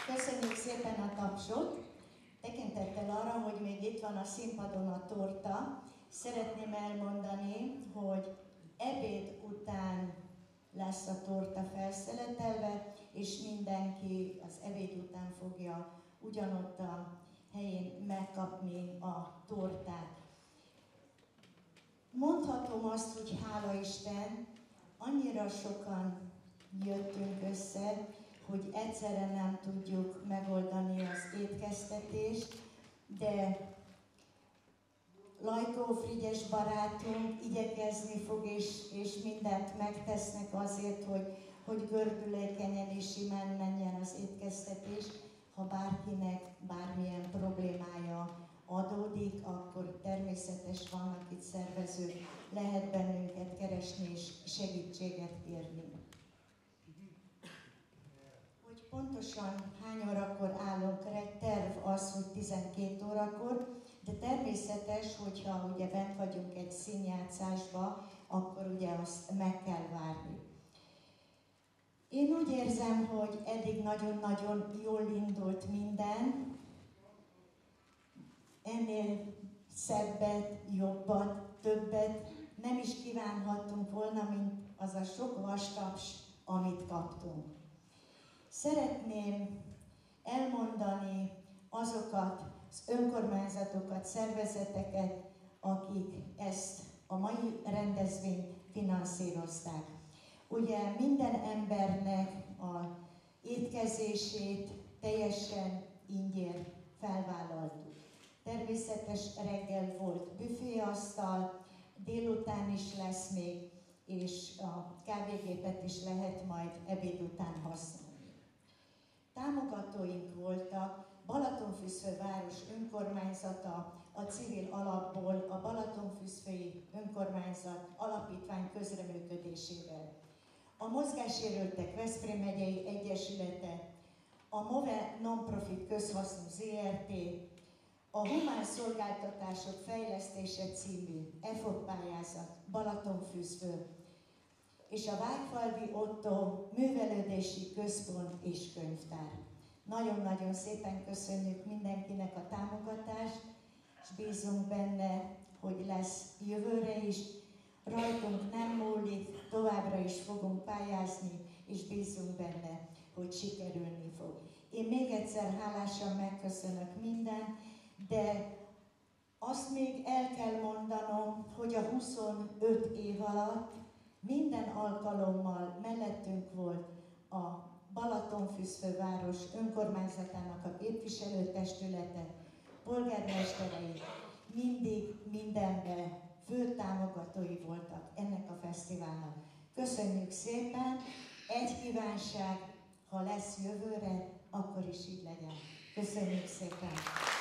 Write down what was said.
Köszönjük szépen a tapsot! Tekintettel arra, hogy még itt van a színpadon a torta, szeretném elmondani, hogy ebéd után lesz a torta felszeletelve, és mindenki az ebéd után fogja ugyanott a helyén megkapni a tortát. Mondhatom azt, hogy hála Isten, annyira sokan jöttünk össze, hogy egyszerre nem tudjuk megoldani az étkeztetést, de Lajkó Frigyes barátunk igyekezni fog, és mindent megtesznek azért, hogy gördülékenyen és simán menjen az étkeztetés. Ha bárkinek bármilyen problémája adódik, akkor természetes vannak itt szervezők, lehet bennünket keresni és segítséget kérni. Hogy pontosan hány órakor állunk rá, terv az, hogy 12 órakor, de természetes, hogyha ugye bent vagyunk egy színjátszásba, akkor ugye azt meg kell várni. Én úgy érzem, hogy eddig nagyon-nagyon jól indult minden, ennél szebbet, jobbat, többet nem is kívánhattunk volna, mint az a sok vastaps, amit kaptunk. Szeretném elmondani azokat az önkormányzatokat, szervezeteket, akik ezt a mai rendezvényt finanszírozták. Ugye minden embernek az étkezését teljesen ingyen felvállaltuk. Természetes reggel volt büféasztal, délután is lesz még, és a kávégépet is lehet majd ebéd után használni. Támogatóink voltak Balatonfürdő város önkormányzata, a civil alapból a Balatonfürdői önkormányzat alapítvány közreműködésével, a Mozgássérültek Veszprém megyei egyesülete, a MOVE Nonprofit közhasznú ZRT, a Humán Szolgáltatások Fejlesztése című EFOK pályázat Balatonfürdő, és a Vágfalvi Ottó Művelődési Központ és Könyvtár. Nagyon-nagyon szépen köszönjük mindenkinek a támogatást, és bízunk benne, hogy lesz jövőre is. Rajtunk nem múlik, továbbra is fogunk pályázni, és bízunk benne, hogy sikerülni fog. Én még egyszer hálásan megköszönök mindent, de azt még el kell mondanom, hogy a 25 év alatt minden alkalommal mellettünk volt a Balatonfürdő város önkormányzatának a képviselőtestülete, polgármesterei, mindig mindenben fő támogatói voltak ennek a fesztiválnak. Köszönjük szépen! Egy kívánság, ha lesz jövőre, akkor is így legyen. Köszönjük szépen!